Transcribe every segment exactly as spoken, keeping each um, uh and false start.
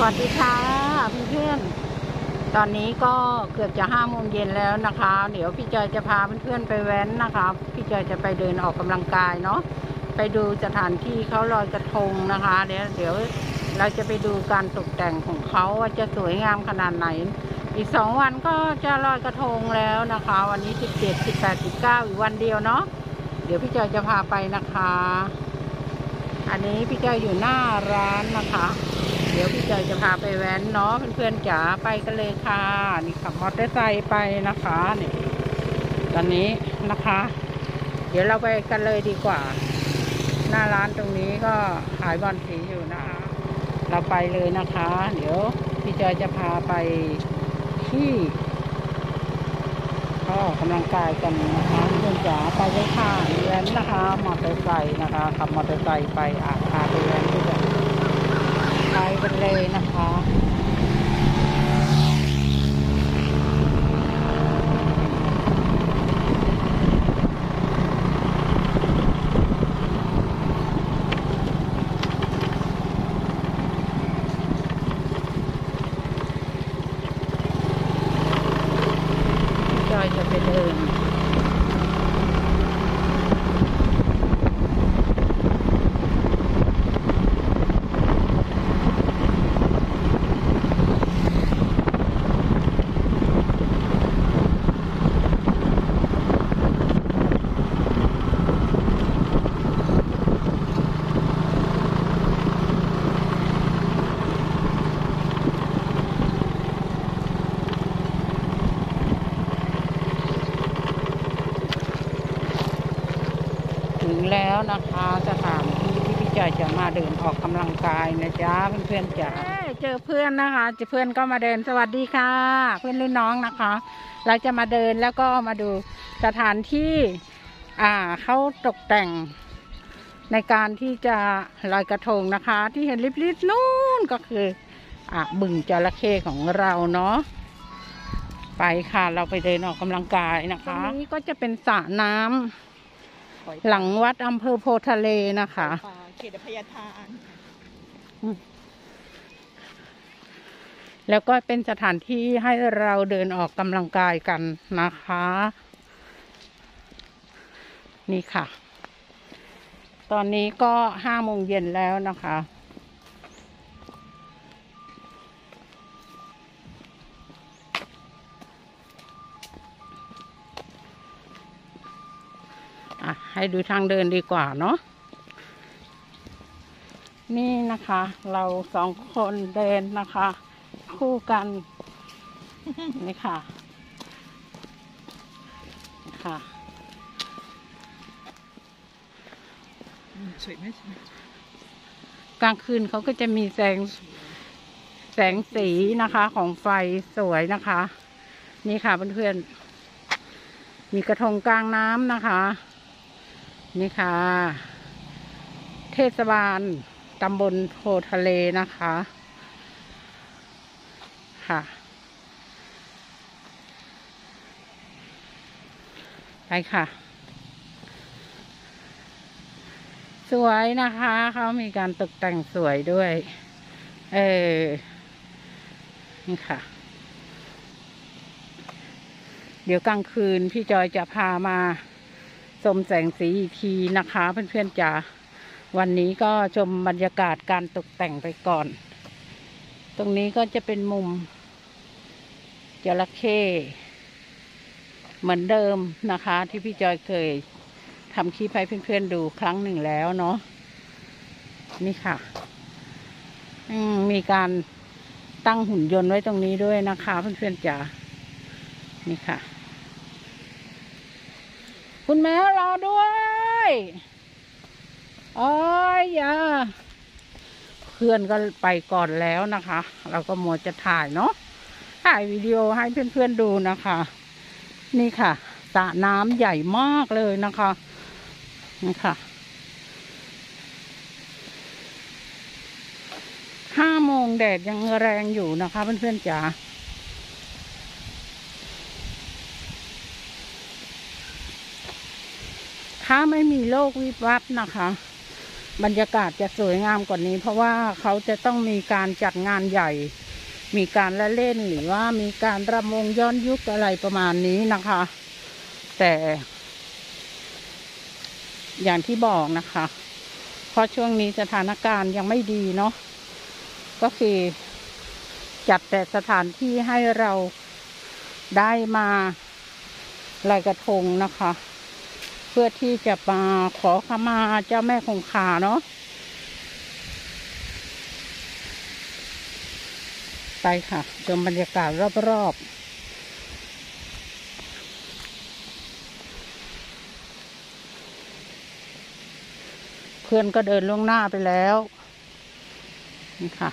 วัสดีค่ะเพื่อนๆตอนนี้ก็เกือบจะห้าโมงเย็นแล้วนะคะ เดี๋ยวพี่จอยจะพาเพื่อนๆไปแว้นนะคะพี่จอยจะไปเดินออกกำลังกายเนาะไปดูสถานที่เขาลอยกระทงนะคะเดี๋ยวเดี๋ยวเราจะไปดูการตกแต่งของเขาว่าจะสวยงามขนาดไหนอีกสองวันก็จะลอยกระทงแล้วนะคะวันนี้สิบเจ็ด สิบแปด สิบเก้าอีกวันเดียวเนาะเดี๋ยวพี่จอยจะพาไปนะคะอันนี้พี่จอยอยู่หน้าร้านนะคะเดี๋ยวพี่จอยจะพาไปแว้นเนาะเพื่อนๆจ๋าไปกันเลยค่ะนี่ขับมอเตอร์ไซค์ไปนะคะนี่ตอนนี้นะคะ เดี๋ยวเราไปกันเลยดีกว่าหน้าร้านตรงนี้ก็ขายบอลสีอยู่นะคะเราไปเลยนะคะ เดี๋ยวพี่จอยจะพาไปที่ก็ออกกำลังกายกันนะคะเพื่อนจ๋าไปเลยค่ะแว้นนะคะมอเตอร์ไซค์นะคะขับมอเตอร์ไซค์ไปอ่ะพาไปแว้นด้วยไปกันเลยนะคะจอยจะไปเดินถึงแล้วนะคะสถานที่ที่พี่จอยจะมาเดินออกกำลังกายนะจ๊ะเพื่อนๆจ๋าเจอเพื่อนนะคะเจอเพื่อนก็มาเดินสวัสดีค่ะเพื่อนรุ่นน้องนะคะเราจะมาเดินแล้วก็มาดูสถานที่อ่าเขาตกแต่งในการที่จะลอยกระทงนะคะที่เห็นริบๆนู่นก็คืออ่าบึงจระเข้ของเราเนาะไปค่ะเราไปเดินออกกำลังกายนะคะตรงนี้ก็จะเป็นสระน้ำหลังวัดอำเภอโพทะเลนะคะเขตพญาทานแล้วก็เป็นสถานที่ให้เราเดินออกกำลังกายกันนะคะนี่ค่ะตอนนี้ก็ห้าโมงเย็นแล้วนะคะอ่ะให้ดูทางเดินดีกว่าเนาะนี่นะคะเราสองคนเดินนะคะคู่กันนี่ค่ะค่ะสวยไหมกลางคืนเขาก็จะมีแสงแสงสีนะคะของไฟสวยนะคะนี่ค่ะเพื่อนๆมีกระทงกลางน้ำนะคะนี่ค่ะเทศบาลตำบลโพทะเลนะคะค่ะไปค่ะสวยนะคะเขามีการตกแต่งสวยด้วยเออนี่ค่ะเดี๋ยวกลางคืนพี่จอยจะพามาชมแสงสีอีกทีนะคะเพื่อนๆจ๋าวันนี้ก็ชมบรรยากาศการตกแต่งไปก่อนตรงนี้ก็จะเป็นมุมจระเข้เหมือนเดิมนะคะที่พี่จอยเคยทำคลิปให้เพื่อนๆดูครั้งหนึ่งแล้วเนาะนี่ค่ะมีการตั้งหุ่นยนต์ไว้ตรงนี้ด้วยนะคะเพื่อนๆจ๋านี่ค่ะคุณแม่รอด้วยโอ้ยอย่าเพื่อนก็ไปก่อนแล้วนะคะเราก็มัวจะถ่ายเนาะถ่ายวิดีโอให้เพื่อนๆดูนะคะนี่ค่ะสระน้ำใหญ่มากเลยนะคะนี่ค่ะห้าโมงแดดยังแรงอยู่นะคะเพื่อนๆจ๋าถ้าไม่มีโรควิบัตินะคะบรรยากาศจะสวยงามกว่านี้เพราะว่าเขาจะต้องมีการจัดงานใหญ่มีการละเล่นหรือว่ามีการรำวงย้อนยุคอะไรประมาณนี้นะคะแต่อย่างที่บอกนะคะเพราะช่วงนี้สถานการณ์ยังไม่ดีเนาะก็คือจัดแต่สถานที่ให้เราได้มาลอยกระทงนะคะเพื่อที่จะมาขอขมาเจ้าแม่คงคาเนาะไปค่ะชมบรรยากาศรอบๆเพื่อนก็เดินล่วงหน้าไปแล้วนี่ค่ะ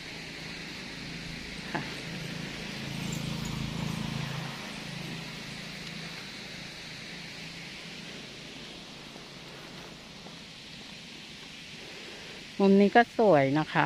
มุมนี้ก็สวยนะคะ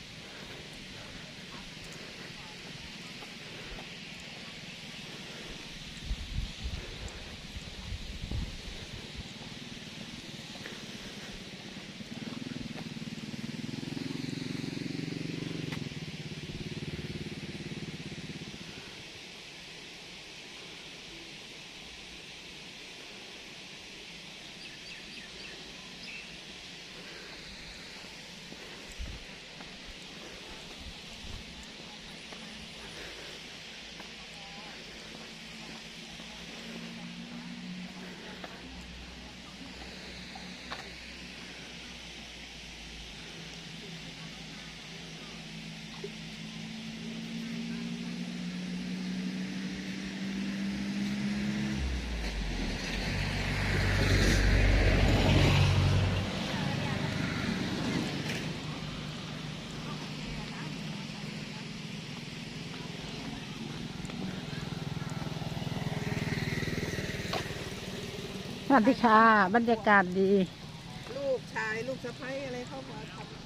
สวัสดีค่ะบรรยากาศดีลูกชายลูกสะใภ้อะไรเข้ามาทำ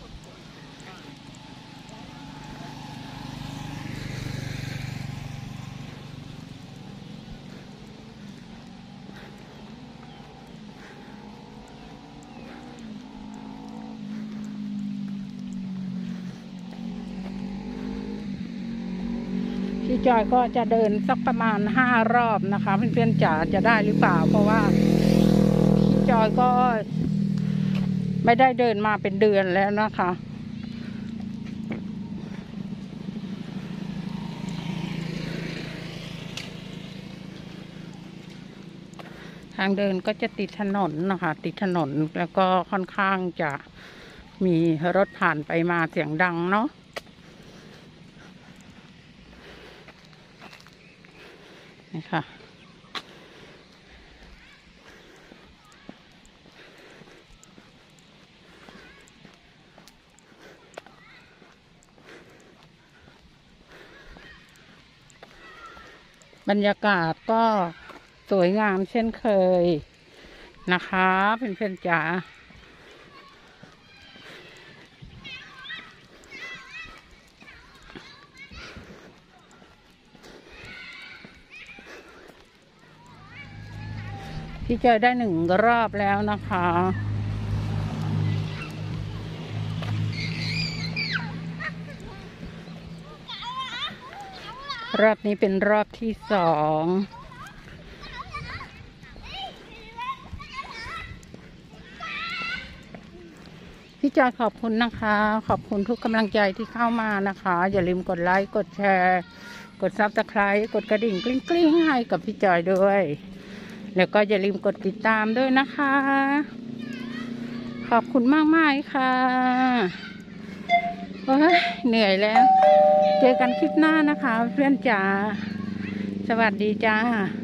พี่จอยก็จะเดินสักประมาณห้ารอบนะคะเพื่อนๆจ๋าจะได้หรือเปล่าเพราะว่าพี่จอยก็ไม่ได้เดินมาเป็นเดือนแล้วนะคะทางเดินก็จะติดถนนนะคะติดถนนแล้วก็ค่อนข้างจะมีรถผ่านไปมาเสียงดังเนาะนี่ค่ะบรรยากาศก็สวยงามเช่นเคยนะคะเพื่อนๆจ๋าพี่จอยได้หนึ่งรอบแล้วนะคะรอบนี้เป็นรอบที่สองพี่จอยขอบคุณนะคะขอบคุณทุกกำลังใจที่เข้ามานะคะอย่าลืมกดไลค์กดแชร์กดซับสไครบ์กดกระดิ่งกริ๊งกริ๊งให้กับพี่จอยด้วยแล้วก็อย่าลืมกดติดตามด้วยนะคะขอบคุณมากมากค่ะโอ้ยเหนื่อยแล้วเจอกันคลิปหน้านะคะเพื่อนจ๋าสวัสดีจ้า